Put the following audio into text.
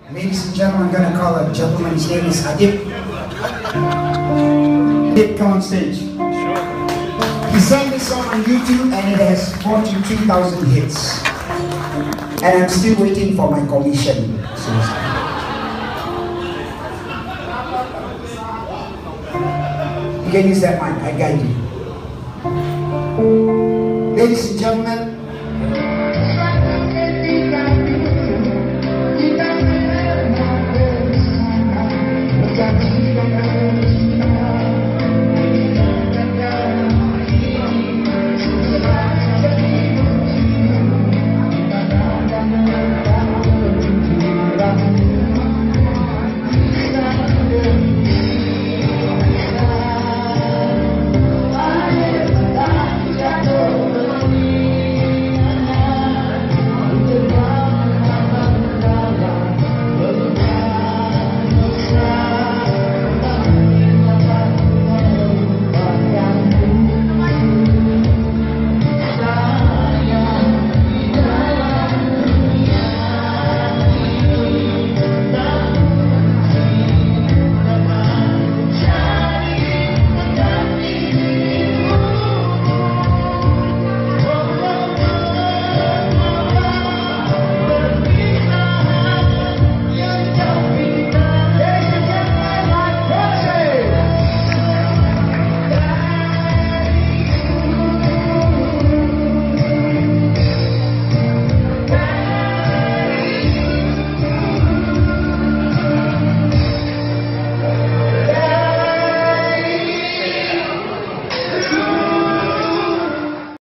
Ladies and gentlemen, I'm gonna call a gentleman. His name is Adip. Adip, come on stage. He sang this song on YouTube and it has 43,000 hits. And I'm still waiting for my commission. You can use that mic, I guide you. Ladies and gentlemen,